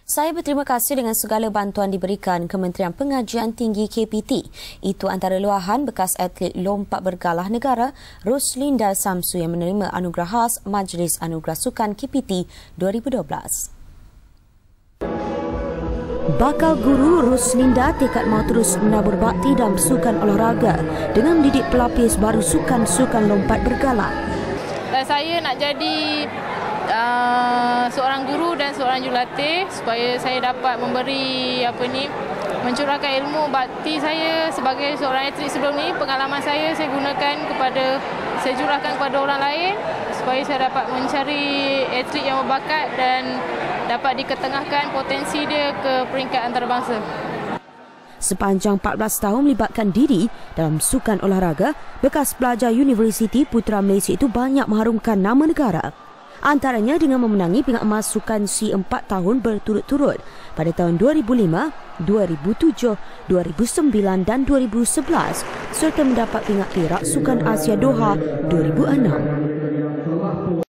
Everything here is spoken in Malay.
Saya berterima kasih dengan segala bantuan diberikan Kementerian Pengajian Tinggi KPT. Itu antara luahan bekas atlet lompat bergalah negara Roslinda Samsu yang menerima anugerah khas Majlis Anugerah Sukan KPT 2012. Bakal guru Roslinda tekad mahu terus menabur bakti dalam sukan olahraga dengan mendidik pelapis baru sukan-sukan lompat bergalah. Saya nak jadi seorang guru dan seorang jurulatih supaya saya dapat memberi mencurahkan ilmu bakti saya sebagai seorang atlet sebelum ni. Pengalaman saya saya curahkan kepada orang lain supaya saya dapat mencari atlet yang berbakat dan dapat diketengahkan potensi dia ke peringkat antarabangsa. Sepanjang 14 tahun melibatkan diri dalam sukan olahraga, bekas pelajar Universiti Putra Malaysia itu banyak mengharumkan nama negara. Antaranya dengan memenangi pingat emas sukan SEA 4 tahun berturut-turut pada tahun 2005, 2007, 2009 dan 2011 serta mendapat pingat perak Sukan Asia Doha 2006.